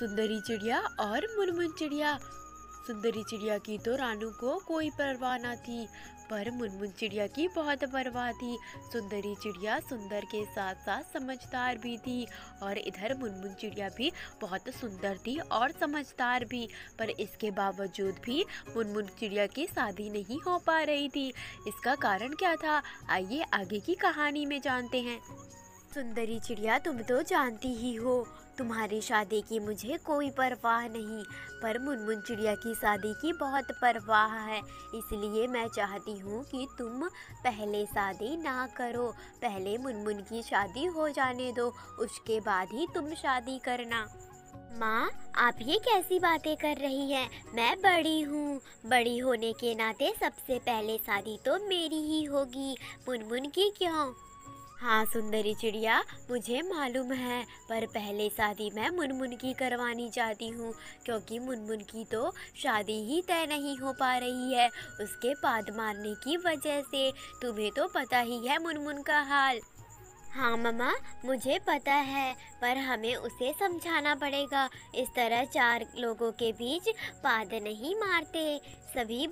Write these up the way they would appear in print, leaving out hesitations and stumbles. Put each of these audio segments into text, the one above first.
सुंदरी चिड़िया और मुनमुन चिड़िया। सुंदरी चिड़िया की तो रानू को कोई परवाह न थी, पर मुनमुन चिड़िया की बहुत परवाह थी। सुंदरी चिड़िया सुंदर के साथ साथ समझदार भी थी, और इधर मुनमुन चिड़िया भी बहुत सुंदर थी और समझदार भी। पर इसके बावजूद भी मुनमुन चिड़िया की शादी नहीं हो पा रही थी। इसका कारण क्या था, आइए आगे की कहानी में जानते हैं। सुंदरी चिड़िया, तुम तो जानती ही हो, तुम्हारी शादी की मुझे कोई परवाह नहीं, पर मुनमुन चिड़िया की शादी की बहुत परवाह है। इसलिए मैं चाहती हूँ कि तुम पहले शादी ना करो, पहले मुनमुन की शादी हो जाने दो, उसके बाद ही तुम शादी करना। माँ, आप ये कैसी बातें कर रही हैं? मैं बड़ी हूँ, बड़ी होने के नाते सबसे पहले शादी तो मेरी ही होगी, मुनमुन की क्यों? हाँ सुंदरी चिड़िया, मुझे मालूम है, पर पहले शादी मैं मुनमुन की करवानी चाहती हूँ, क्योंकि मुनमुन की तो शादी ही तय नहीं हो पा रही है उसके पाद मारने की वजह से। तुम्हें तो पता ही है मुनमुन का हाल। हाँ मम्मा, मुझे पता है, पर हमें उसे समझाना पड़ेगा। इस तरह चार लोगों के बीच पाद नहीं मारते, सभी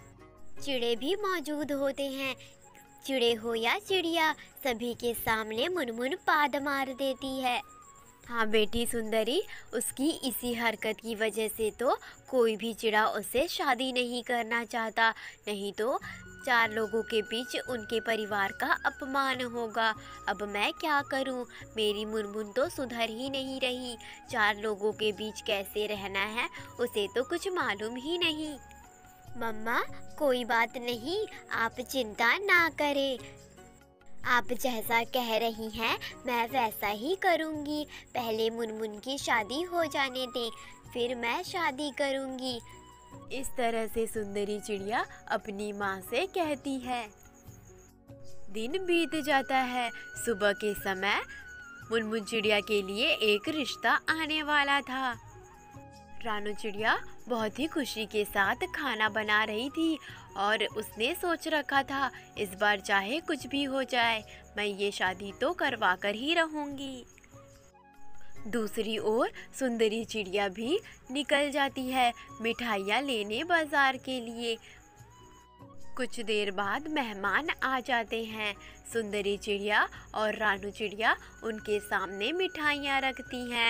चिड़े भी मौजूद होते हैं। चिड़े हो या चिड़िया, सभी के सामने मुनमुन पाद मार देती है। हाँ बेटी सुंदरी, उसकी इसी हरकत की वजह से तो कोई भी चिड़ा उससे शादी नहीं करना चाहता, नहीं तो चार लोगों के बीच उनके परिवार का अपमान होगा। अब मैं क्या करूं, मेरी मुनमुन तो सुधर ही नहीं रही, चार लोगों के बीच कैसे रहना है उसे तो कुछ मालूम ही नहीं। मम्मा, कोई बात नहीं, आप चिंता ना करें, आप जैसा कह रही हैं मैं वैसा ही करूँगी। पहले मुनमुन की शादी हो जाने दें, फिर मैं शादी करूँगी। इस तरह से सुंदरी चिड़िया अपनी माँ से कहती है। दिन बीत जाता है। सुबह के समय मुनमुन चिड़िया के लिए एक रिश्ता आने वाला था। रानू चिड़िया बहुत ही खुशी के साथ खाना बना रही थी, और उसने सोच रखा था इस बार चाहे कुछ भी हो जाए, मैं ये शादी तो करवा कर ही रहूँगी। दूसरी ओर सुंदरी चिड़िया भी निकल जाती है मिठाइयाँ लेने बाजार के लिए। कुछ देर बाद मेहमान आ जाते हैं। सुंदरी चिड़िया और रानू चिड़िया उनके सामने मिठाइयाँ रखती हैं।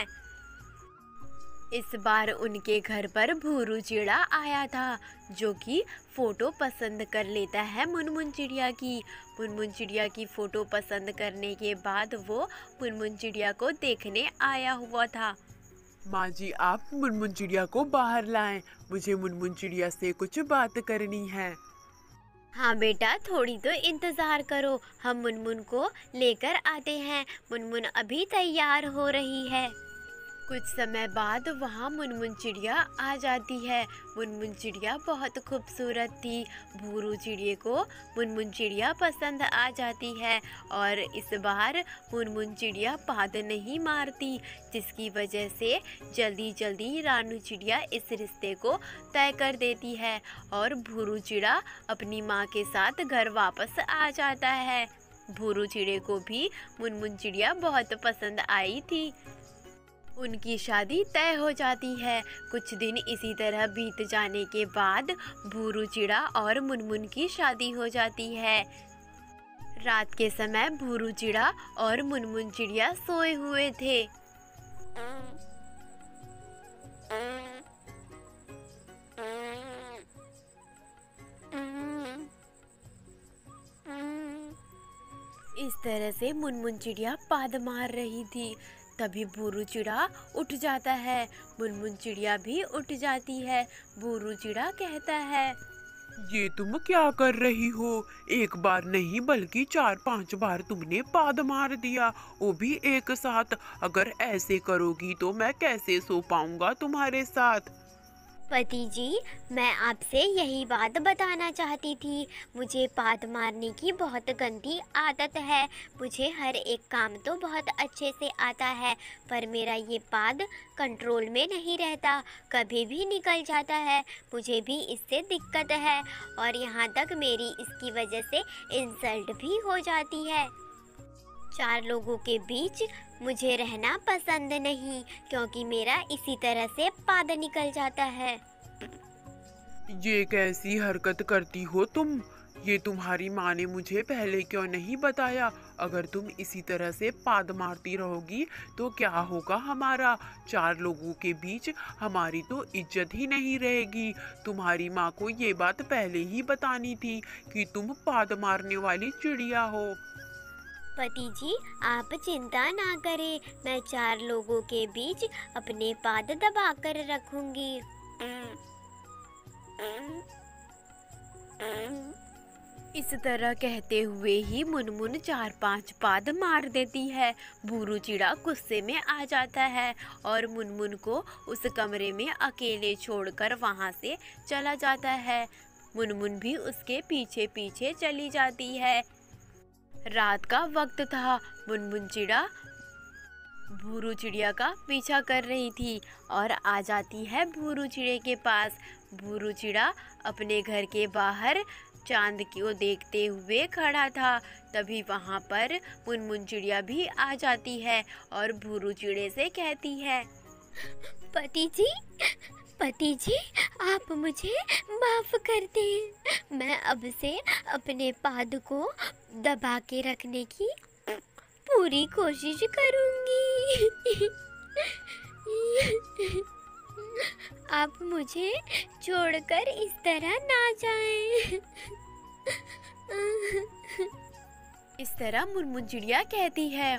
इस बार उनके घर पर भूरू चिड़ा आया था, जो कि फ़ोटो पसंद कर लेता है मुनमुन चिड़िया की। मुनमुन चिड़िया की फ़ोटो पसंद करने के बाद वो मुनमुन चिड़िया को देखने आया हुआ था। माँ जी, आप मुनमुन चिड़िया को बाहर लाएं, मुझे मुनमुन चिड़िया से कुछ बात करनी है। हाँ बेटा, थोड़ी तो इंतज़ार करो, हम मुनमुन को लेकर आते हैं। मुनमुन अभी तैयार हो रही है। कुछ समय बाद वहाँ मुनमुन चिड़िया आ जाती है। मुनमुन चिड़िया बहुत खूबसूरत थी। भूरू चिड़िया को मुनमुन चिड़िया पसंद आ जाती है, और इस बार मुनमुन चिड़िया पाद नहीं मारती, जिसकी वजह से जल्दी जल्दी रानू चिड़िया इस रिश्ते को तय कर देती है, और भूरू चिड़ा अपनी माँ के साथ घर वापस आ जाता है। भूरू चिड़े को भी मुनमुन चिड़िया बहुत पसंद आई थी। उनकी शादी तय हो जाती है। कुछ दिन इसी तरह बीत जाने के बाद भूरू चिड़ा और मुनमुन की शादी हो जाती है। रात के समय भूरू चिड़ा और मुनमुन चिड़िया सोए हुए थे। इस तरह से मुनमुन चिड़िया पाद मार रही थी। तभी भूरू चिड़ा उठ जाता है। मुनमुन चिड़िया भी उठ जाती है। भूरू चिड़ा कहता है, ये तुम क्या कर रही हो? एक बार नहीं बल्कि 4-5 बार तुमने पाद मार दिया, वो भी एक साथ। अगर ऐसे करोगी तो मैं कैसे सो पाऊंगा तुम्हारे साथ? पति जी, मैं आपसे यही बात बताना चाहती थी। मुझे पाद मारने की बहुत गंदी आदत है। मुझे हर एक काम तो बहुत अच्छे से आता है, पर मेरा ये पाद कंट्रोल में नहीं रहता, कभी भी निकल जाता है। मुझे भी इससे दिक्कत है, और यहाँ तक मेरी इसकी वजह से इंसल्ट भी हो जाती है। चार लोगों के बीच मुझे रहना पसंद नहीं, क्योंकि मेरा इसी तरह से पाद निकल जाता है। ये कैसी हरकत करती हो तुम? ये तुम्हारी माँ ने मुझे पहले क्यों नहीं बताया? अगर तुम इसी तरह से पाद मारती रहोगी तो क्या होगा हमारा? चार लोगों के बीच हमारी तो इज्जत ही नहीं रहेगी। तुम्हारी माँ को ये बात पहले ही बतानी थी कि तुम पाद मारने वाली चिड़िया हो। पति जी, आप चिंता ना करें, मैं चार लोगों के बीच अपने पाद दबा कर रखूंगी। इस तरह कहते हुए ही मुनमुन 4-5 पाद मार देती है। भूरू चिड़ा गुस्से में आ जाता है और मुनमुन को उस कमरे में अकेले छोड़कर वहां से चला जाता है। मुनमुन भी उसके पीछे पीछे चली जाती है। रात का वक्त था। मुनमुन चिड़ा भूरू चिड़िया का पीछा कर रही थी और आ जाती है भूरू चिड़े के पास। भूरू चिड़ा अपने घर के बाहर चांद को देखते हुए खड़ा था। तभी वहाँ पर मुनमुन चिड़िया भी आ जाती है और भूरू चिड़े से कहती है, पति जी, आप मुझे माफ कर दें। मैं अब से अपने पाद को दबा के रखने की पूरी कोशिश करूंगी। आप मुझे छोड़कर इस तरह ना जाएं। इस तरह मुनमुन चिड़िया कहती है।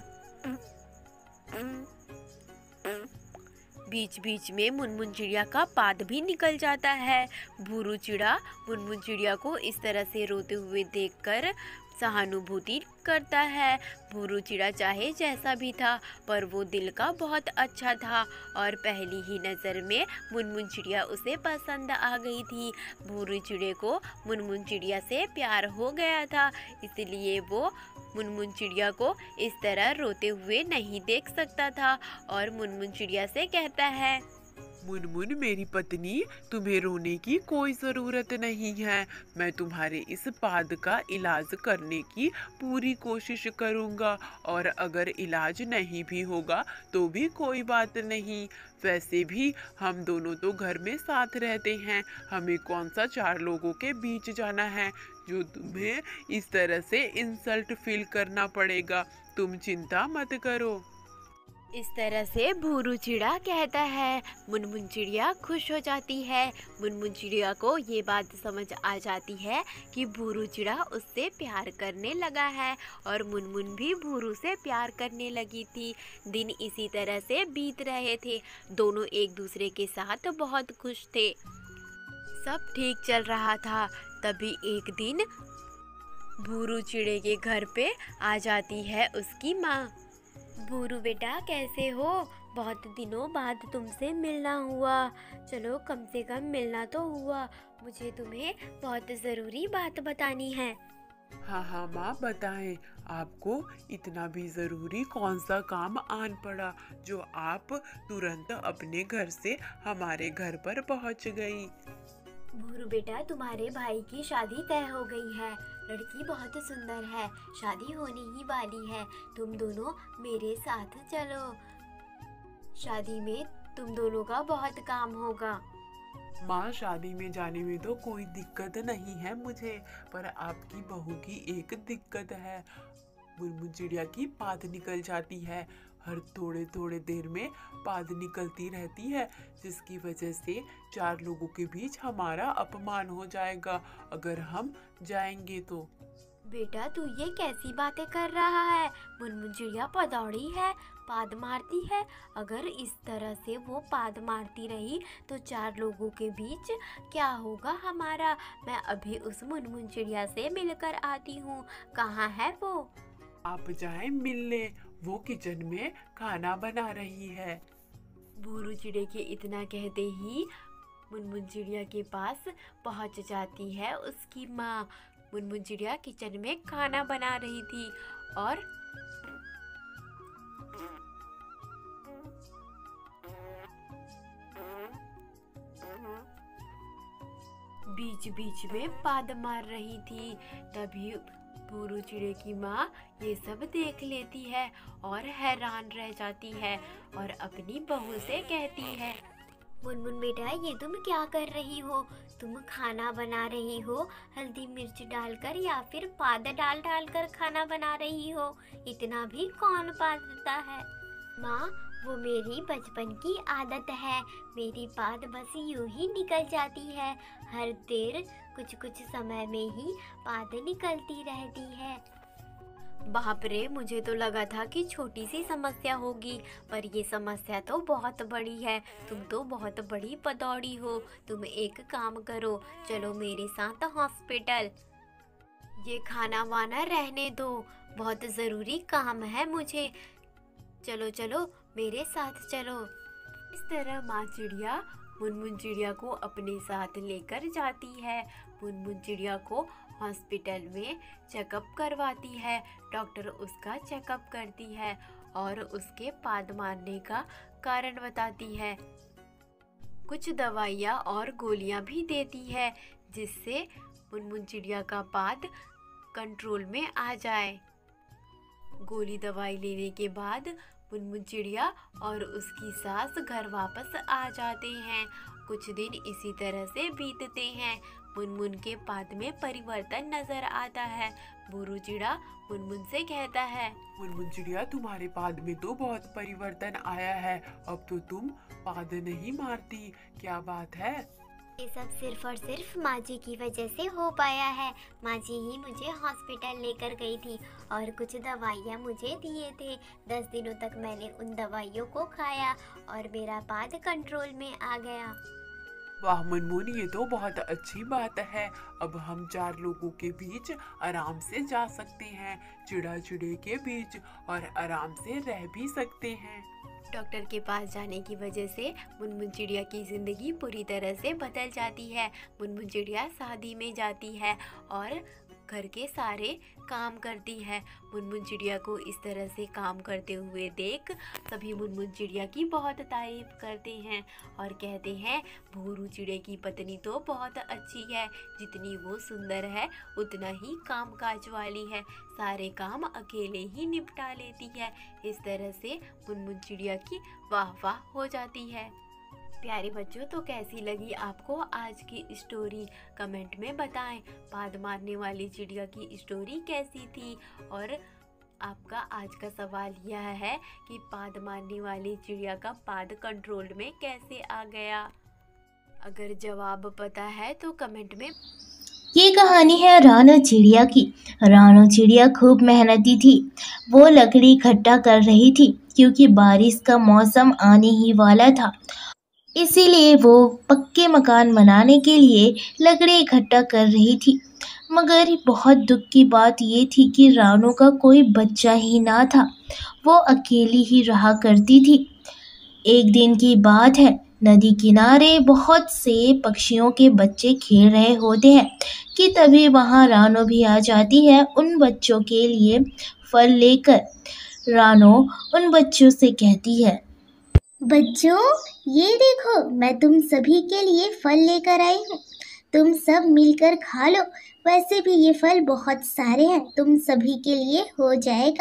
बीच बीच में मुनमुन चिड़िया का पाद भी निकल जाता है। भूरू चिड़ा मुनमुन चिड़िया को इस तरह से रोते हुए देखकर सहानुभूति करता है। भूरू चिड़ा चाहे जैसा भी था, पर वो दिल का बहुत अच्छा था और पहली ही नज़र में मुनमुन चिड़िया उसे पसंद आ गई थी। भूरू चिड़े को मुनमुन चिड़िया से प्यार हो गया था, इसलिए वो मुनमुन चिड़िया को इस तरह रोते हुए नहीं देख सकता था और मुनमुन चिड़िया से कहता है, मुनमुन मेरी पत्नी, तुम्हें रोने की कोई ज़रूरत नहीं है। मैं तुम्हारे इस पाद का इलाज करने की पूरी कोशिश करूँगा और अगर इलाज नहीं भी होगा तो भी कोई बात नहीं। वैसे भी हम दोनों तो घर में साथ रहते हैं, हमें कौन सा चार लोगों के बीच जाना है जो तुम्हें इस तरह से इंसल्ट फील करना पड़ेगा। तुम चिंता मत करो। इस तरह से भूरू चिड़ा कहता है। मुनमुन चिड़िया खुश हो जाती है। मुनमुन चिड़िया को ये बात समझ आ जाती है कि भूरू चिड़ा उससे प्यार करने लगा है और मुनमुन भी भूरू से प्यार करने लगी थी। दिन इसी तरह से बीत रहे थे। दोनों एक दूसरे के साथ बहुत खुश थे। सब ठीक चल रहा था। तभी एक दिन भूरू चिड़े के घर पे आ जाती है उसकी माँ। भूरू बेटा, कैसे हो? बहुत दिनों बाद तुमसे मिलना हुआ। चलो, कम से कम मिलना तो हुआ। मुझे तुम्हें बहुत ज़रूरी बात बतानी है। हाँ हाँ माँ, बताएं। आपको इतना भी ज़रूरी कौन सा काम आन पड़ा जो आप तुरंत अपने घर से हमारे घर पर पहुँच गई? भूरू बेटा, तुम्हारे भाई की शादी तय हो गई है। लड़की बहुत सुंदर है, शादी होने ही वाली है। तुम दोनों मेरे साथ चलो। शादी में तुम दोनों का बहुत काम होगा। माँ, शादी में जाने में तो कोई दिक्कत नहीं है मुझे, पर आपकी बहू की एक दिक्कत है। मुनमुन चिड़िया की पाद निकल जाती है। हर थोड़े थोड़े देर में पाद निकलती रहती है, जिसकी वजह से चार लोगों के बीच हमारा अपमान हो जाएगा अगर हम जाएंगे तो। बेटा, तू ये कैसी बातें कर रहा है? मुनमुन चिड़िया पदौड़ी है, पाद मारती है। अगर इस तरह से वो पाद मारती रही तो चार लोगों के बीच क्या होगा हमारा? मैं अभी उस मुनमुन चिड़िया से मिलकर आती हूँ। कहाँ है वो? आप जाएं मिलने, वो किचन में खाना बना रही है। भूरू चिड़े के इतना कहते ही मुनमुन चिड़िया के पास पहुंच जाती है उसकी माँ। मुनमुन चिड़िया किचन में खाना बना रही थी और बीच बीच में पाद मार रही थी। तभी भूरू चिड़े की माँ ये सब देख लेती है और हैरान रह जाती है और अपनी बहू से कहती है, मुनमुन बेटा, ये तुम क्या कर रही हो? तुम खाना बना रही हो हल्दी मिर्च डालकर या फिर पाद डाल डाल कर खाना बना रही हो? इतना भी कौन पादता है? माँ, वो मेरी बचपन की आदत है। मेरी पाद बस यूं ही निकल जाती है। हर देर कुछ कुछ समय में ही पाद निकलती रहती है। बाप रे, मुझे तो लगा था कि छोटी सी समस्या होगी, पर ये समस्या तो बहुत बड़ी है। तुम तो बहुत बड़ी पदौड़ी हो। तुम एक काम करो, चलो मेरे साथ हॉस्पिटल। ये खाना वाना रहने दो, बहुत ज़रूरी काम है मुझे। चलो चलो मेरे साथ चलो। इस तरह माँ चिड़िया मुनमुन चिड़िया को अपने साथ लेकर जाती है। मुनमुन चिड़िया को हॉस्पिटल में चेकअप करवाती है। डॉक्टर उसका चेकअप करती है और उसके पाद मारने का कारण बताती है। कुछ दवाइयाँ और गोलियाँ भी देती है जिससे मुनमुन चिड़िया का पाद कंट्रोल में आ जाए। गोली दवाई लेने के बाद मुनमुन चिड़िया और उसकी सास घर वापस आ जाते हैं। कुछ दिन इसी तरह से बीतते हैं। मुनमुन के पाद में परिवर्तन नजर आता है। भूरू चिड़ा मुनमुन से कहता है, मुनमुन चिड़िया, तुम्हारे पाद में तो बहुत परिवर्तन आया है। अब तो तुम पाद नहीं मारती, क्या बात है? ये सब सिर्फ और सिर्फ माँ जी की वजह से हो पाया है। माँ जी ही मुझे हॉस्पिटल लेकर गई थी और कुछ दवाइयाँ मुझे दिए थे। 10 दिनों तक मैंने उन दवाइयों को खाया और मेरा पाद कंट्रोल में आ गया। वाह मुनमुन, ये तो बहुत अच्छी बात है। अब हम 4 लोगों के बीच आराम से जा सकते हैं, चिड़ा चिड़े के बीच, और आराम से रह भी सकते हैं। डॉक्टर के पास जाने की वजह से मुनमुन चिड़िया की ज़िंदगी पूरी तरह से बदल जाती है। मुनमुन चिड़िया शादी में जाती है और घर के सारे काम करती है। मुनमुन चिड़िया को इस तरह से काम करते हुए देख सभी मुनमुन चिड़िया की बहुत तारीफ करते हैं और कहते हैं, भूरू चिड़े की पत्नी तो बहुत अच्छी है। जितनी वो सुंदर है उतना ही कामकाज वाली है, सारे काम अकेले ही निपटा लेती है। इस तरह से मुनमुन चिड़िया की वाह वाह हो जाती है। प्यारे बच्चों, तो कैसी लगी आपको आज की स्टोरी? कमेंट में बताएं। पाद मारने वाली चिड़िया की स्टोरी कैसी थी? और आपका आज का सवाल यह है कि पाद मारने वाली चिड़िया का पाद कंट्रोल में कैसे आ गया? अगर जवाब पता है तो कमेंट में। ये कहानी है रानो चिड़िया की। रानो चिड़िया खूब मेहनती थी। वो लकड़ी इकट्ठा कर रही थी क्योंकि बारिश का मौसम आने ही वाला था। इसीलिए वो पक्के मकान बनाने के लिए लकड़ी इकट्ठा कर रही थी। मगर बहुत दुख की बात ये थी कि रानो का कोई बच्चा ही ना था। वो अकेली ही रहा करती थी। एक दिन की बात है, नदी किनारे बहुत से पक्षियों के बच्चे खेल रहे होते हैं कि तभी वहाँ रानो भी आ जाती है उन बच्चों के लिए फल लेकर। रानो उन बच्चों से कहती है, बच्चों, ये देखो, मैं तुम सभी के लिए फल लेकर आई हूँ। तुम सब मिलकर खा लो। वैसे भी ये फल बहुत सारे हैं, तुम सभी के लिए हो जाएगा।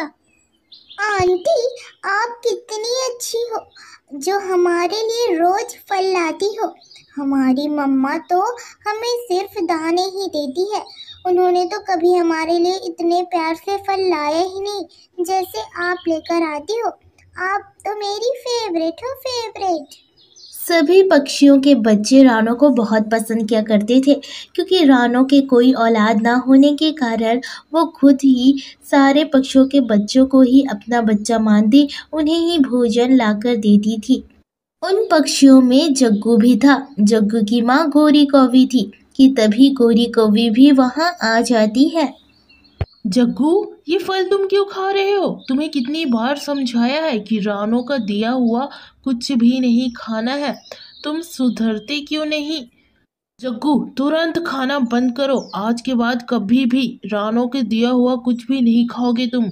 आंटी, आप कितनी अच्छी हो जो हमारे लिए रोज फल लाती हो। हमारी मम्मा तो हमें सिर्फ दाने ही देती है। उन्होंने तो कभी हमारे लिए इतने प्यार से फल लाए ही नहीं जैसे आप लेकर आती हो। आप तो मेरी फेवरेट हो, फेवरेट। सभी पक्षियों के बच्चे रानो को बहुत पसंद किया करते थे क्योंकि रानो के कोई औलाद ना होने के कारण वो खुद ही सारे पक्षियों के बच्चों को ही अपना बच्चा मानती, उन्हें ही भोजन लाकर देती थी। उन पक्षियों में जग्गू भी था। जग्गू की माँ गोरी कौवी थी कि तभी गोरी कौवी भी वहाँ आ जाती है। जग्गू, ये फल तुम क्यों खा रहे हो? तुम्हें कितनी बार समझाया है कि रानो का दिया हुआ कुछ भी नहीं खाना है, तुम सुधरते क्यों नहीं? जग्गू, तुरंत खाना बंद करो। आज के बाद कभी भी रानो के दिया हुआ कुछ भी नहीं खाओगे तुम।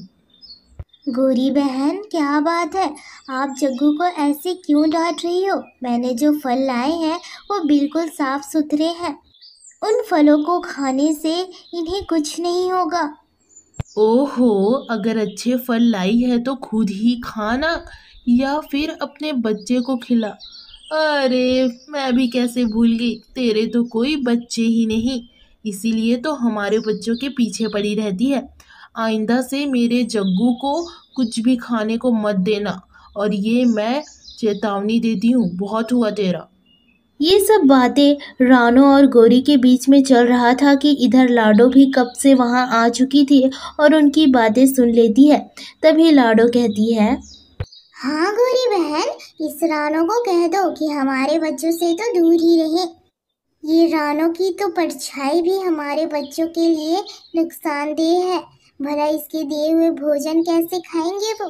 गोरी बहन, क्या बात है? आप जग्गू को ऐसे क्यों डांट रही हो? मैंने जो फल लाए हैं वो बिल्कुल साफ सुथरे हैं। उन फलों को खाने से इन्हें कुछ नहीं होगा। ओहो, अगर अच्छे फल लाई है तो खुद ही खाना या फिर अपने बच्चे को खिला। अरे, मैं भी कैसे भूल गई, तेरे तो कोई बच्चे ही नहीं, इसीलिए तो हमारे बच्चों के पीछे पड़ी रहती है। आइंदा से मेरे जग्गू को कुछ भी खाने को मत देना, और ये मैं चेतावनी देती हूँ, बहुत हुआ तेरा। ये सब बातें रानो और गौरी के बीच में चल रहा था कि इधर लाडो भी कब से वहां आ चुकी थी और उनकी बातें सुन लेती है। तभी लाडो कहती है, हाँ गौरी बहन, इस रानो को कह दो कि हमारे बच्चों से तो दूर ही रहे। ये रानो की तो परछाई भी हमारे बच्चों के लिए नुकसानदेह है। भला इसके दिए हुए भोजन कैसे खाएंगे वो?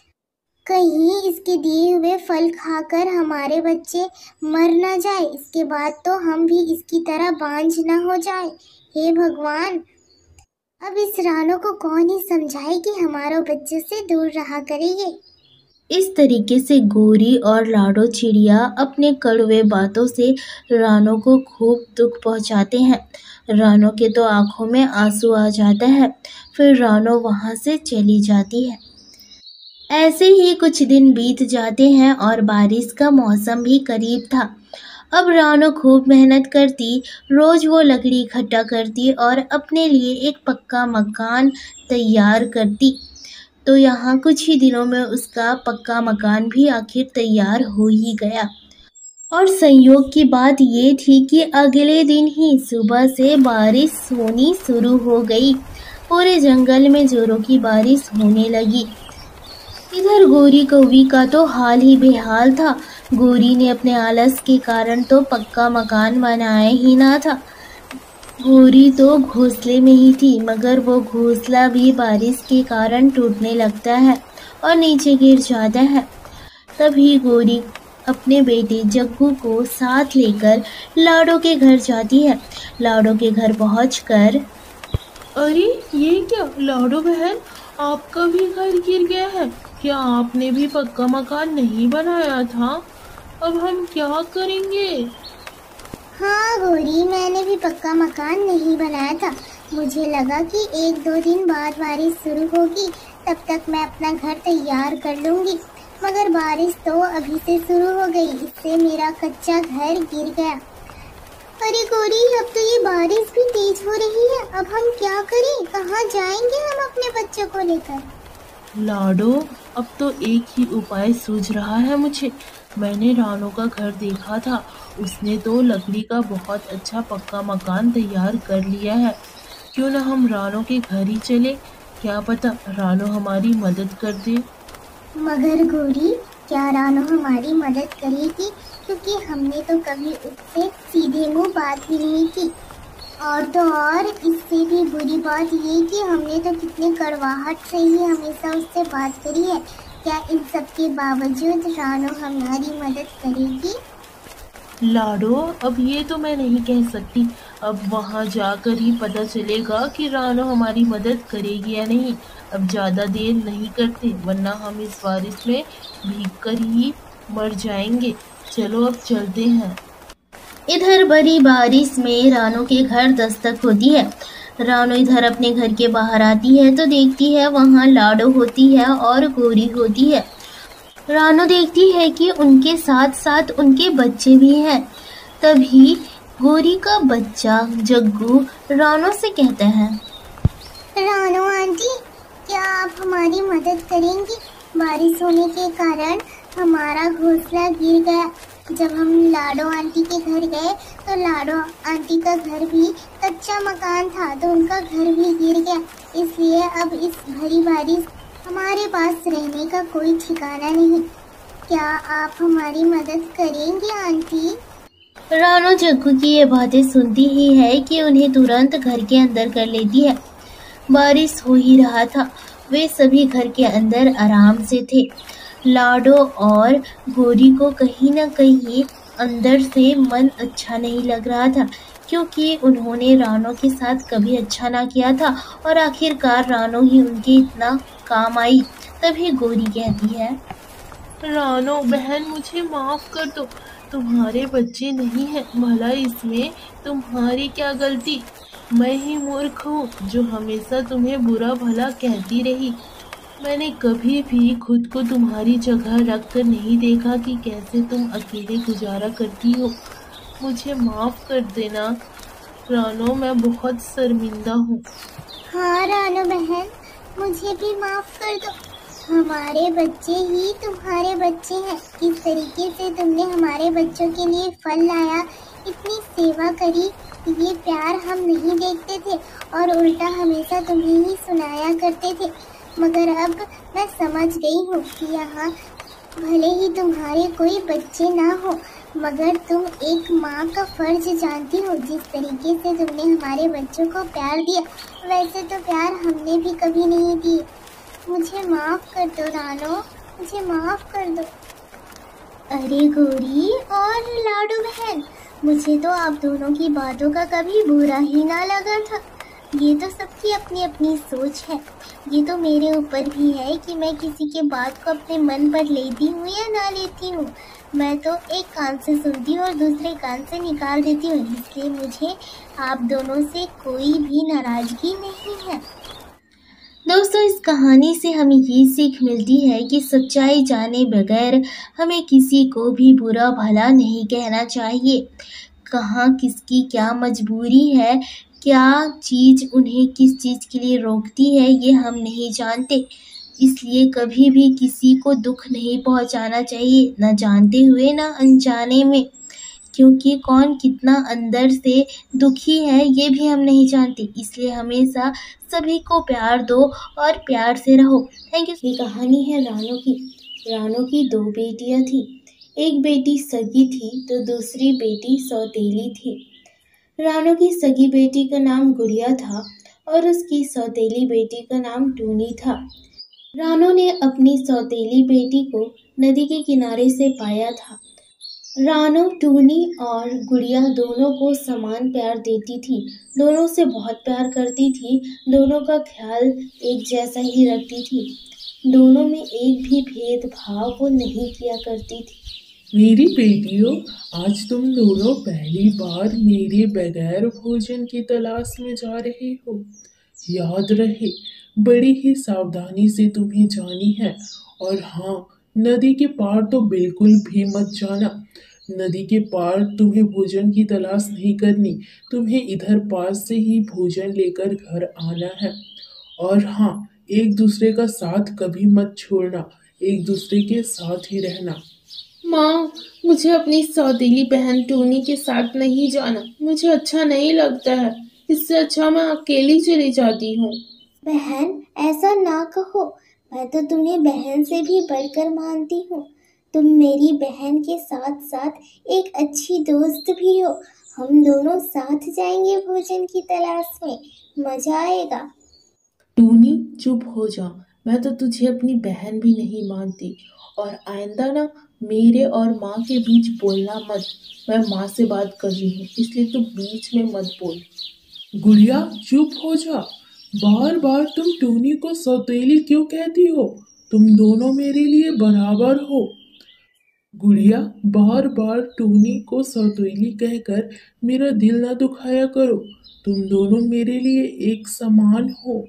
कहीं इसके दिए हुए फल खाकर हमारे बच्चे मर ना जाए, इसके बाद तो हम भी इसकी तरह बांझ ना हो जाए। हे भगवान, अब इस रानो को कौन ही समझाए कि हमारे बच्चे से दूर रहा करेंगे। इस तरीके से गौरी और लाडो चिड़िया अपने कड़वे बातों से रानो को खूब दुख पहुंचाते हैं। रानो के तो आंखों में आंसू आ जाता है। फिर रानो वहां से चली जाती है। ऐसे ही कुछ दिन बीत जाते हैं और बारिश का मौसम भी करीब था। अब रानो खूब मेहनत करती, रोज वो लकड़ी इकट्ठा करती और अपने लिए एक पक्का मकान तैयार करती। तो यहाँ कुछ ही दिनों में उसका पक्का मकान भी आखिर तैयार हो ही गया। और संयोग की बात ये थी कि अगले दिन ही सुबह से बारिश होनी शुरू हो गई। पूरे जंगल में जोरों की बारिश होने लगी। इधर गौरी कौवी का तो हाल ही बेहाल था। गौरी ने अपने आलस के कारण तो पक्का मकान बनाया ही ना था। गौरी तो घोंसले में ही थी, मगर वो घोंसला भी बारिश के कारण टूटने लगता है और नीचे गिर जाता है। तभी गौरी अपने बेटे जग्गू को साथ लेकर लाडो के घर जाती है। लाडो के घर पहुंचकर, अरे ये क्या लाडो बहन, आपका भी घर गिर गया है क्या? आपने भी पक्का मकान नहीं बनाया था? अब हम क्या करेंगे? हाँ गौरी, मैंने भी पक्का मकान नहीं बनाया था। मुझे लगा कि 1-2 दिन बाद बारिश शुरू होगी, तब तक मैं अपना घर तैयार कर लूँगी। मगर बारिश तो अभी से शुरू हो गई, इससे मेरा कच्चा घर गिर गया। अरे गौरी, अब तो ये बारिश भी तेज हो रही है। अब हम क्या करें? कहाँ जाएंगे हम अपने बच्चों को लेकर? लाडो, अब तो एक ही उपाय सूझ रहा है मुझे। मैंने रानो का घर देखा था, उसने तो लकड़ी का बहुत अच्छा पक्का मकान तैयार कर लिया है। क्यों ना हम रानो के घर ही चले, क्या पता रानो हमारी मदद कर दे। मगर गौरी, क्या रानो हमारी मदद करेगी? क्योंकि हमने तो कभी उससे सीधे मुंह बात भी नहीं की। और तो और इससे भी बुरी बात ये कि हमने तो कितने कड़वाहट से ही हमेशा उससे बात करी है। क्या इन सब के बावजूद रानो हमारी मदद करेगी? लाडो, अब ये तो मैं नहीं कह सकती। अब वहाँ जाकर ही पता चलेगा कि रानो हमारी मदद करेगी या नहीं। अब ज़्यादा देर नहीं करते, वरना हम इस बारिश में भीगकर ही मर जाएंगे। चलो अब चलते हैं। इधर बड़ी बारिश में रानो के घर दस्तक होती है। रानो इधर अपने घर के बाहर आती है तो देखती है वहाँ लाडो होती है और गौरी होती है। रानो देखती है कि उनके साथ साथ उनके बच्चे भी हैं। तभी गौरी का बच्चा जग्गू रानो से कहता है, रानो आंटी, क्या आप हमारी मदद करेंगी? बारिश होने के कारण हमारा घोंसला गिर गया। जब हम लाडो आंटी के घर गए तो लाडो आंटी का घर भी कच्चा मकान था, तो उनका घर भी गिर गया। इसलिए अब इस भरी बारिश हमारे पास रहने का कोई ठिकाना नहीं। क्या आप हमारी मदद करेंगी आंटी? रानो जग्गू की ये बातें सुनती ही है कि उन्हें तुरंत घर के अंदर कर लेती है। बारिश हो ही रहा था, वे सभी घर के अंदर आराम से थे। लाडो और गौरी को कहीं न कहीं अंदर से मन अच्छा नहीं लग रहा था, क्योंकि उन्होंने रानो के साथ कभी अच्छा ना किया था और आखिरकार रानो ही उनके इतना काम आई। तभी गौरी कहती है, रानो बहन, मुझे माफ कर दो, तुम्हारे बच्चे नहीं हैं, भला इसमें तुम्हारी क्या गलती। मैं ही मूर्ख हूँ जो हमेशा तुम्हें बुरा भला कहती रही। मैंने कभी भी खुद को तुम्हारी जगह रखकर नहीं देखा कि कैसे तुम अकेले गुजारा करती हो। मुझे माफ कर देना रानो, मैं बहुत शर्मिंदा हूँ। हाँ रानो बहन, मुझे भी माफ कर दो। हमारे बच्चे ही तुम्हारे बच्चे हैं। इस तरीके से तुमने हमारे बच्चों के लिए फल लाया, इतनी सेवा करी। ये प्यार हम नहीं देखते थे और उल्टा हमेशा तुम्हें ही सुनाया करते थे। मगर अब मैं समझ गई हूँ कि यहाँ भले ही तुम्हारे कोई बच्चे ना हो, मगर तुम एक माँ का फर्ज जानती हो। जिस तरीके से तुमने हमारे बच्चों को प्यार दिया, वैसे तो प्यार हमने भी कभी नहीं दिए। मुझे माफ कर दो रानो, मुझे माफ कर दो। अरे गौरी और लाडू बहन, मुझे तो आप दोनों की बातों का कभी बुरा ही ना लगा था। ये तो सबकी अपनी अपनी सोच है। ये तो मेरे ऊपर भी है कि मैं किसी के बात को अपने मन पर लेती हूँ या ना लेती हूँ। मैं तो एक कान से सुनती हूँ और दूसरे कान से निकाल देती हूँ। इसलिए मुझे आप दोनों से कोई भी नाराजगी नहीं है। दोस्तों, इस कहानी से हमें ये सीख मिलती है कि सच्चाई जाने बगैर हमें किसी को भी बुरा भला नहीं कहना चाहिए। कहाँ किसकी क्या मजबूरी है, क्या चीज़ उन्हें किस चीज़ के लिए रोकती है, ये हम नहीं जानते। इसलिए कभी भी किसी को दुख नहीं पहुंचाना चाहिए, न जानते हुए न अनजाने में, क्योंकि कौन कितना अंदर से दुखी है ये भी हम नहीं जानते। इसलिए हमेशा सभी को प्यार दो और प्यार से रहो। Thank you. ये कहानी है रानो की। रानो की 2 बेटियां थी। एक बेटी सगी थी तो दूसरी बेटी सौतेली थी। रानो की सगी बेटी का नाम गुड़िया था और उसकी सौतेली बेटी का नाम टूनी था। रानो ने अपनी सौतेली बेटी को नदी के किनारे से पाया था। रानो टूनी और गुड़िया दोनों को समान प्यार देती थी, दोनों से बहुत प्यार करती थी, दोनों का ख्याल एक जैसा ही रखती थी, दोनों में एक भी भेदभाव वो नहीं किया करती थी। मेरी बेटियों, आज तुम दोनों पहली बार मेरे बगैर भोजन की तलाश में जा रहे हो। याद रहे, बड़ी ही सावधानी से तुम्हें जानी है। और हाँ, नदी के पार तो बिल्कुल भी मत जाना। नदी के पार तुम्हें भोजन की तलाश नहीं करनी, तुम्हें इधर पास से ही भोजन लेकर घर आना है। और हाँ, एक दूसरे का साथ कभी मत छोड़ना, एक दूसरे के साथ ही रहना। माँ, मुझे अपनी सौतेली बहन टूनी के साथ नहीं जाना, मुझे अच्छा नहीं लगता है। इससे अच्छा मैं अकेली चली जाती हूँ। बहन, ऐसा ना कहो। मैं तो तुम्हें बहन से भी बढ़कर मानती हूँ। तुम मेरी बहन के साथ साथ एक अच्छी दोस्त भी हो। हम दोनों साथ जाएंगे भोजन की तलाश में, मजा आएगा। टूनी, चुप हो जा। मैं तो तुझे अपनी बहन भी नहीं मानती। और आइंदा ना मेरे और माँ के बीच बोलना मत। मैं माँ से बात कर रही हूँ, इसलिए तू बीच में मत बोल। गुड़िया, चुप हो जा। बार बार तुम टूनी को सौतेली क्यों कहती हो? तुम दोनों मेरे लिए बराबर हो। गुड़िया, बार बार टूनी को सौतेली कहकर मेरा दिल ना दुखाया करो। तुम दोनों मेरे लिए एक समान हो।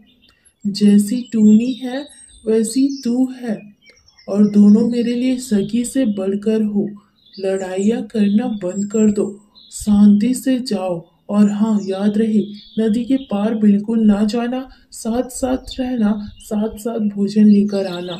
जैसी टूनी है वैसी तू है, और दोनों मेरे लिए सगी से बढ़कर हो। लड़ाइयाँ करना बंद कर दो, शांति से जाओ। और हाँ, याद रहे, नदी के पार बिल्कुल ना जाना, साथ साथ रहना, साथ साथ भोजन लेकर आना।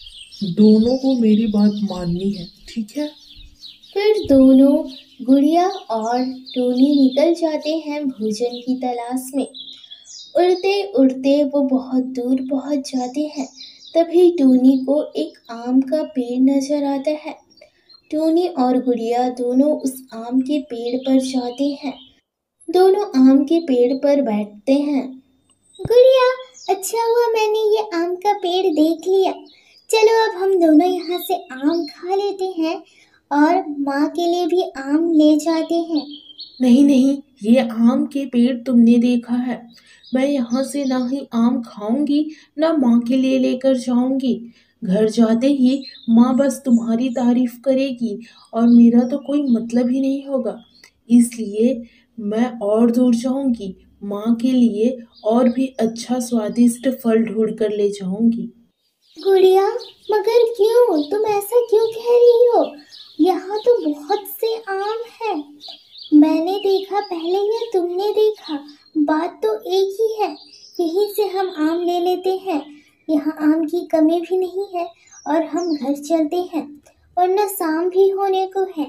दोनों को मेरी बात माननी है, ठीक है? फिर दोनों गुड़िया और टूनी निकल जाते हैं भोजन की तलाश में। उड़ते उड़ते वो बहुत दूर पहुंच जाते हैं। तभी टूनी को एक आम का पेड़ नजर आता है। टूनी और गुड़िया दोनों उस आम के पेड़ पर जाते हैं। दोनों आम के पेड़ पर बैठते हैं। गुड़िया, अच्छा हुआ मैंने ये आम का पेड़ देख लिया। चलो अब हम दोनों यहाँ से आम खा लेते हैं और माँ के लिए भी आम ले जाते हैं। नहीं नहीं, ये आम के पेड़ तुमने देखा है। मैं यहाँ से ना ही आम खाऊंगी, ना माँ के लिए लेकर जाऊंगी। घर जाते ही माँ बस तुम्हारी तारीफ करेगी और मेरा तो कोई मतलब ही नहीं होगा। इसलिए मैं और दूर जाऊंगी, माँ के लिए और भी अच्छा स्वादिष्ट फल ढूंढ कर ले जाऊंगी। गुड़िया, मगर क्यों? तुम ऐसा क्यों कह रही हो? यहाँ तो बहुत से आम हैं। मैंने देखा पहले या तुमने देखा, बात तो एक ही है। यहीं से हम आम ले लेते हैं। यहाँ आम की कमी भी नहीं है और हम घर चलते हैं, वरना शाम भी होने को है।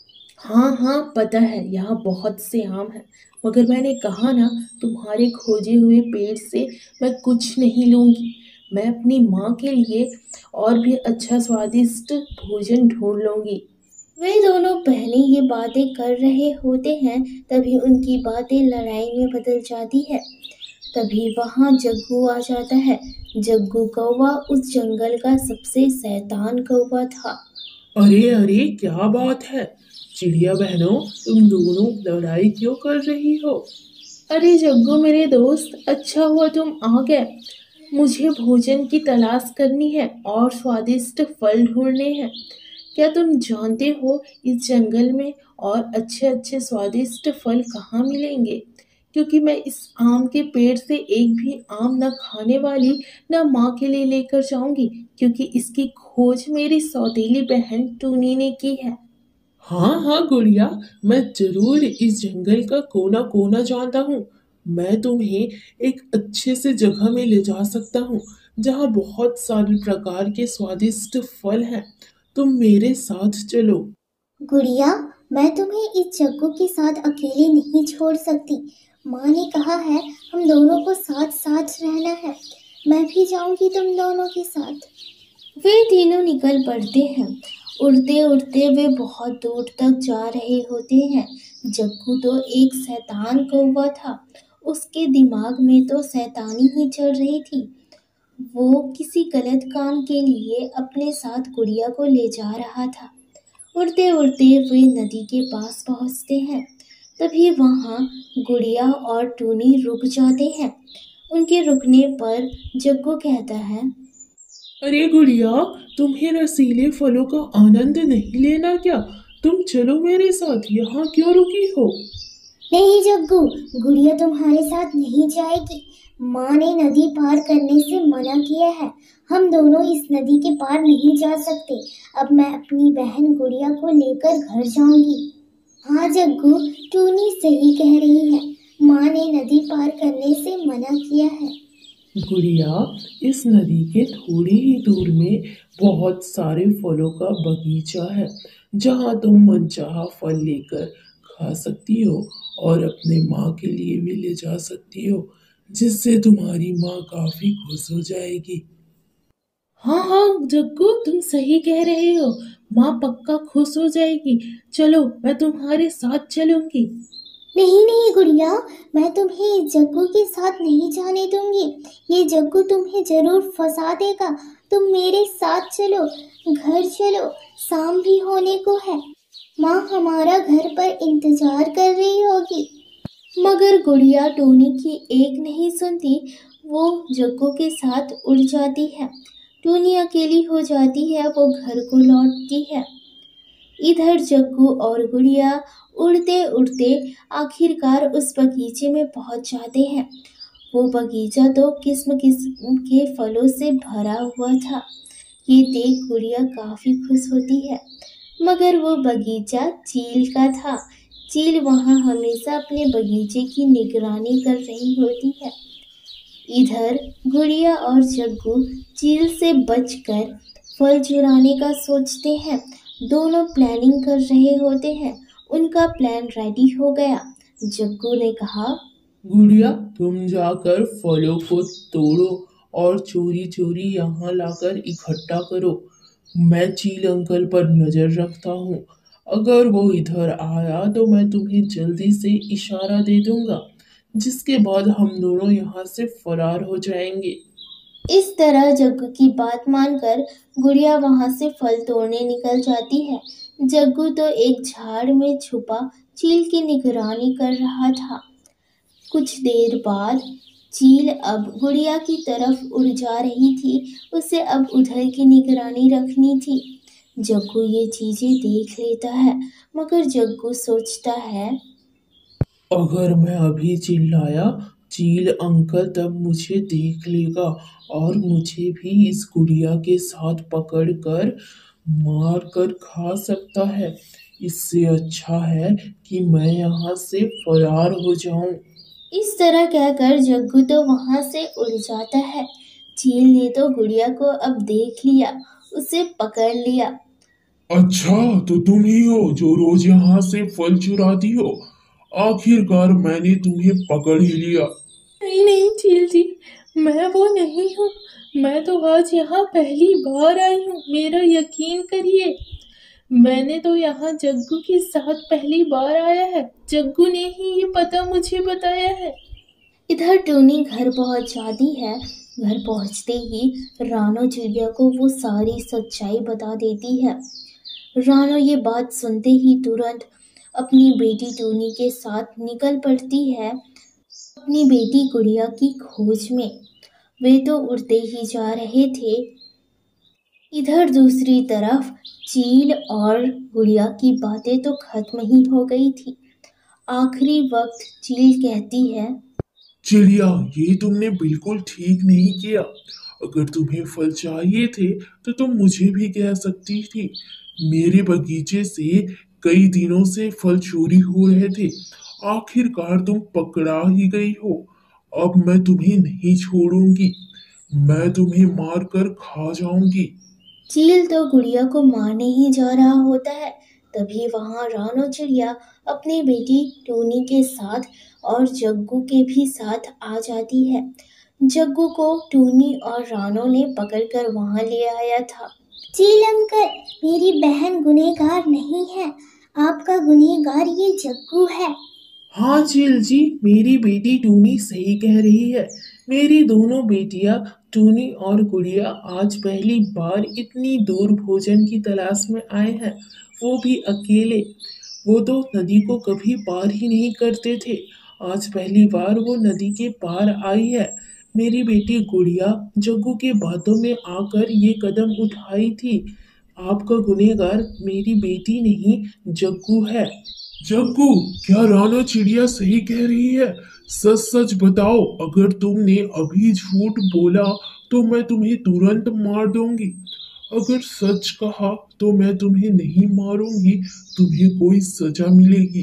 हाँ हाँ, पता है यहाँ बहुत से आम हैं, मगर मैंने कहा ना, तुम्हारे खोजे हुए पेड़ से मैं कुछ नहीं लूंगी। मैं अपनी माँ के लिए और भी अच्छा स्वादिष्ट भोजन ढूंढ लूंगी। वे दोनों पहले ये बातें कर रहे होते हैं, तभी उनकी बातें लड़ाई में बदल जाती है। तभी वहाँ जग्गू आ जाता है। जग्गू कौवा उस जंगल का सबसे शैतान कौवा था। अरे अरे, क्या बात है चिड़िया बहनों, तुम दोनों लड़ाई क्यों कर रही हो? अरे जग्गू मेरे दोस्त, अच्छा हुआ तुम आ गए। मुझे भोजन की तलाश करनी है और स्वादिष्ट फल ढूंढने हैं। क्या तुम जानते हो इस जंगल में और अच्छे अच्छे स्वादिष्ट फल कहाँ मिलेंगे? क्योंकि मैं इस आम के पेड़ से एक भी आम न खाने वाली न माँ के लिए लेकर जाऊंगी, क्योंकि इसकी खोज मेरी सौतेली बहन टूनी ने की है। हाँ हाँ गुड़िया, मैं जरूर इस जंगल का कोना कोना जानता हूँ। मैं तुम्हें एक अच्छे से जगह में ले जा सकता हूँ जहाँ बहुत सारे प्रकार के स्वादिष्ट फल हैं। तुम मेरे साथ चलो। गुड़िया, मैं तुम्हें इस जग्गू के साथ अकेले नहीं छोड़ सकती। माँ ने कहा है हम दोनों को साथ साथ रहना है। मैं भी जाऊंगी तुम दोनों के साथ। वे तीनों निकल पड़ते हैं। उड़ते उड़ते वे बहुत दूर तक जा रहे होते हैं। जग्गू तो एक शैतान कौवा था। उसके दिमाग में तो शैतानी ही चल रही थी। वो किसी गलत काम के लिए अपने साथ गुड़िया को ले जा रहा था। उड़ते उड़ते वे नदी के पास पहुंचते हैं। तभी वहां गुड़िया और टूनी रुक जाते हैं। उनके रुकने पर जग्गू कहता है, अरे गुड़िया, तुम्हें रसीले फलों का आनंद नहीं लेना क्या? तुम चलो मेरे साथ, यहाँ क्यों रुकी हो? नहीं जग्गू, गुड़िया तुम्हारे साथ नहीं जाएगी। माँ ने नदी पार करने से मना किया है। हम दोनों इस नदी के पार नहीं जा सकते। अब मैं अपनी बहन गुड़िया को लेकर घर जाऊंगी। हाँ जग्गू, टूनी सही कह रही है। माँ ने नदी पार करने से मना किया है। गुड़िया, इस नदी के थोड़ी ही दूर में बहुत सारे फलों का बगीचा है जहाँ तुम मनचाहा फल लेकर खा सकती हो और अपने माँ के लिए भी ले जा सकती हो, जिससे तुम्हारी माँ काफी खुश हो जाएगी। हाँ हाँ जग्गू, तुम सही कह रहे हो। माँ पक्का खुश हो जाएगी। चलो, मैं तुम्हारे साथ चलूंगी। नहीं नहीं गुड़िया, मैं तुम्हें इस जग्गू के साथ नहीं जाने दूंगी। ये जग्गू तुम्हें जरूर फंसा देगा। तुम मेरे साथ चलो, घर चलो, शाम भी होने को है। माँ हमारा घर पर इंतजार कर रही होगी। मगर गुड़िया टोनी की एक नहीं सुनती। वो जग्गू के साथ उड़ जाती है। टोनी अकेली हो जाती है। वो घर को लौटती है। इधर जग्गू और गुड़िया उड़ते उड़ते आखिरकार उस बगीचे में पहुंच जाते हैं। वो बगीचा तो किस्म किस्म के फलों से भरा हुआ था। ये देख गुड़िया काफी खुश होती है। मगर वो बगीचा चील का था। चील वहाँ हमेशा अपने बगीचे की निगरानी कर रही होती है। इधर गुड़िया और जग्गू चील से बचकर फल चुराने का सोचते हैं। दोनों प्लानिंग कर रहे होते हैं। उनका प्लान रेडी हो गया। जग्गू ने कहा, गुड़िया, तुम जाकर फलों को तोड़ो और चोरी चोरी यहाँ लाकर इकट्ठा करो। मैं चील अंकल पर नजर रखता हूँ। अगर वो इधर आया तो मैं तुम्हें जल्दी से इशारा दे दूंगा, जिसके बाद हम दोनों यहाँ से फरार हो जाएंगे। इस तरह जग्गू की बात मानकर गुड़िया वहां से फल तोड़ने निकल जाती है। जग्गू तो एक झाड़ में छुपा चील की निगरानी कर रहा था। कुछ देर बाद चील अब गुड़िया की तरफ उड़ जा रही थी। उसे अब उधर की निगरानी रखनी थी। जग्गू ये चीजें देख लेता है, मगर जग्गू सोचता है, अगर मैं अभी चिल्लाया, चील अंकल तब मुझे देख लेगा और मुझे भी इस गुड़िया के साथ पकड़ कर मार कर खा सकता है। इससे अच्छा है कि मैं यहाँ से फरार हो जाऊं। इस तरह कहकर जग्गू तो वहां से उड़ जाता है। चील ने तो गुड़िया को अब देख लिया, उसे पकड़ लिया। अच्छा, तो तुम ही हो जो रोज यहाँ से फल चुराती हो। आखिरकार मैंने तुम्हें पकड़ ही लिया। नहीं नहीं चील जी, मैं वो नहीं हूँ। मैं तो आज यहाँ पहली बार आई हूँ, मेरा यकीन करिए। मैंने तो यहाँ जग्गू के साथ पहली बार आया है। जग्गू ने ही ये पता मुझे बताया है। इधर टूनी घर पहुंच जाती है। घर पहुंचते ही रानो चिड़िया को वो सारी सच्चाई बता देती है। रानो ये बात सुनते ही तुरंत अपनी बेटी टूनी के साथ निकल पड़ती है अपनी बेटी गुड़िया की खोज में। वे तो उड़ते ही जा रहे थे। इधर दूसरी तरफ चील और गुड़िया की बातें तो खत्म ही हो गई थी। आखिरी वक्त चील कहती है, चिड़िया, ये तुमने बिल्कुल ठीक नहीं किया। अगर तुम्हें फल चाहिए थे तो तुम मुझे भी कह सकती थी। मेरे बगीचे से कई दिनों से फल चोरी हो रहे थे। आखिरकार तुम पकड़ा ही गई हो। अब मैं तुम्हें नहीं छोड़ूंगी। मैं तुम्हें मार कर खा जाऊंगी। चील तो गुड़िया को मारने ही जा रहा होता है। तभी वहां रानो चिड़िया अपनी बेटी टूनी के साथ और जग्गू के भी साथ आ जाती है। जग्गू को टूनी और रानो ने पकड़कर वहां ले आया था। चील अंकल, मेरी बहन गुनहगार नहीं है, आपका गुनहगार ये जग्गू है। हाँ चील जी, मेरी बेटी टूनी सही कह रही है। मेरी दोनों बेटियां टूनी और गुड़िया आज पहली बार इतनी दूर भोजन की तलाश में आए हैं, वो भी अकेले। वो तो नदी को कभी पार ही नहीं करते थे। आज पहली बार वो नदी के पार आई है। मेरी बेटी गुड़िया जग्गू के बातों में आकर ये कदम उठाई थी। आपका गुनहगार मेरी बेटी नहीं, जग्गू है। जग्गू, क्या रानो चिड़िया सही कह रही है? सच सच बताओ। अगर तुमने अभी झूठ बोला तो मैं तुम्हें तुरंत मार दूंगी। अगर सच कहा तो मैं तुम्हें नहीं मारूंगी, तुम्हें कोई सजा मिलेगी।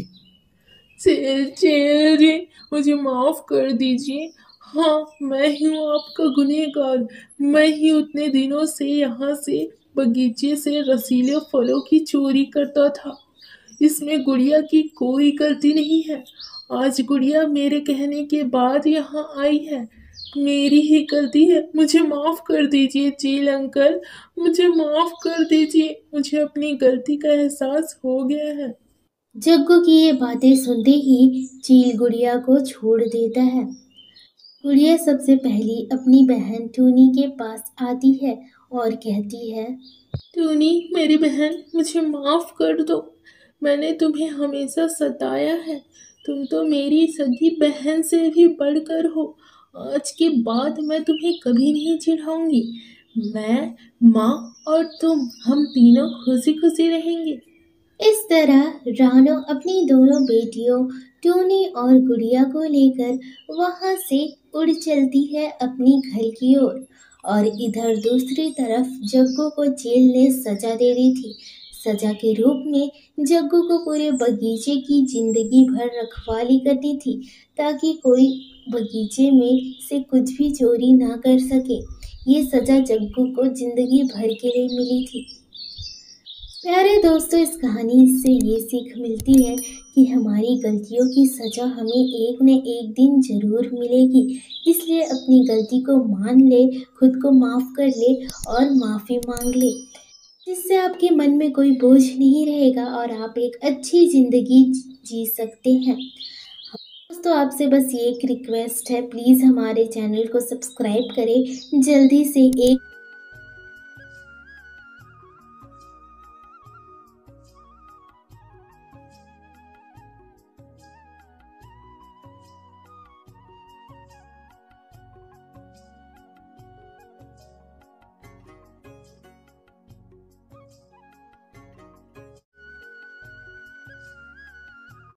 चेल जी, मुझे माफ कर दीजिए। हाँ, मैं ही हूँ आपका गुनहगार। मैं ही उतने दिनों से यहाँ से बगीचे से रसीले फलों की चोरी करता था। इसमें गुड़िया की कोई गलती नहीं है। आज गुड़िया मेरे कहने के बाद यहाँ आई है। मेरी ही गलती है। मुझे माफ कर दीजिए चील अंकल, मुझे माफ कर दीजिए। मुझे अपनी गलती का एहसास हो गया है। जग्गू की ये बातें सुनते ही चील गुड़िया को छोड़ देता है। गुड़िया सबसे पहले अपनी बहन टूनी के पास आती है और कहती है, टूनी मेरी बहन, मुझे माफ कर दो। मैंने तुम्हें हमेशा सताया है। तुम तो मेरी सगी बहन से भी बढ़कर हो। आज के बाद मैं तुम्हें कभी नहीं चिढ़ाऊंगी। मैं, माँ और तुम, हम तीनों खुशी खुशी रहेंगे। इस तरह रानो अपनी दोनों बेटियों टूनी और गुड़िया को लेकर वहां से उड़ चलती है अपनी घर की ओर। और इधर दूसरी तरफ जग्गू को जेल ने सजा दे दी थी। सजा के रूप में जग्गू को पूरे बगीचे की जिंदगी भर रखवाली करनी थी, ताकि कोई बगीचे में से कुछ भी चोरी ना कर सके। ये सजा जग्गू को जिंदगी भर के लिए मिली थी। प्यारे दोस्तों, इस कहानी से ये सीख मिलती है कि हमारी गलतियों की सज़ा हमें एक न एक दिन ज़रूर मिलेगी। इसलिए अपनी गलती को मान ले, खुद को माफ़ कर ले और माफ़ी मांग ले, जिससे आपके मन में कोई बोझ नहीं रहेगा और आप एक अच्छी ज़िंदगी जी सकते हैं। दोस्तों, आपसे बस ये एक रिक्वेस्ट है, प्लीज़ हमारे चैनल को सब्सक्राइब करें। जल्दी से एक